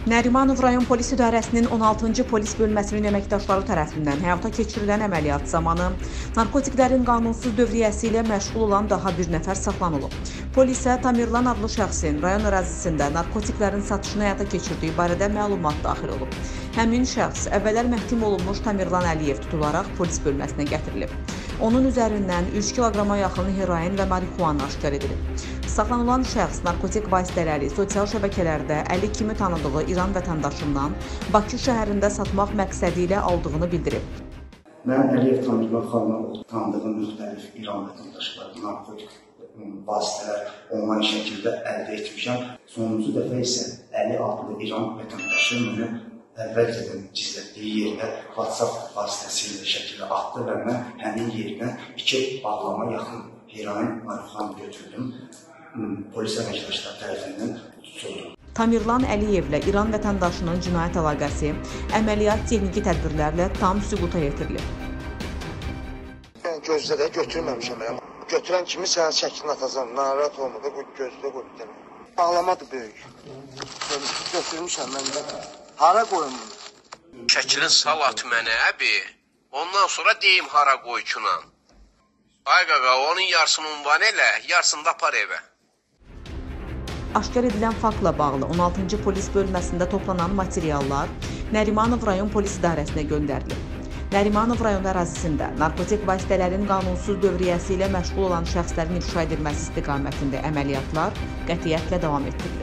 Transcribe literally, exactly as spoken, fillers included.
Nərimanov rayon polis idarəsinin on altıncı polis bölməsinin əməkdaşları tərəfindən həyata keçirilən əməliyyat zamanı narkotiklərin qanunsuz dövriyyəsi ilə məşğul olan daha bir nəfər saxlanılıb. Polisə Tamirlan adlı şəxsin rayon ərazisində narkotiklərin satışını həyata keçirdiyi barədə məlumat daxil olub. Həmin şəxs əvvəllər məhkum olunmuş Tamirlan Əliyev tutularaq polis bölməsinə gətirilib. Onun üzərindən üç kiloqrama yaxın heroin və marihuana aşkar edilib. Saxlanılan şəxs narkotik vasitələri sosial şəbəkələrdə Əli kimi tanıdığı İran vətəndaşından Bakı şəhərində satmaq məqsədi ilə aldığını bildirib. Mən Əliyev Tamirlan xanımla tanıdığım müxtəlif İran vətəndaşları narkotik vasitələr onlayn şəkildə əldə etmişəm. Sonuncu dəfə isə Əli adlı İran vətəndaşı mənə əvvəlcədən gizlətdiyi yerdə WhatsApp vasitəsilə şəkildə atdı və mən həmin yerinə iki bağlama yaxın heroin marihuana götürdüm. Polis əməkdaşları tərəfindən tutuldu. Tamirlan Əliyevlə İran vətəndaşının cinayət əlaqəsi əməliyyat texniki tədbirlərlə tam sübuta yetirilib. Mən gözlə götürməmişəm. Götürən kimi sənin şəklini atacam. Narahat olma da gözlə qoy. Bağlamadır böyük. Götürmüşəm mən də. Hara qoyum bunu? Şəklin sal at mənə əbi. Ondan sonra deyim hara qoy kunan. Ay qaqa, onun yarısını ünvan elə, yarısını da apar evə. Aşkar edilən faktla bağlı on altıncı polis bölməsində toplanan materiallar Nərimanov rayon polis idarəsinə göndərilib. Nərimanov rayon ərazisində narkotik vasitələrin qanunsuz dövriyyəsi ilə məşğul olan şəxslərin ifşa edilməsi istiqamətində əməliyyatlar qətiyyətlə davam etdirilir.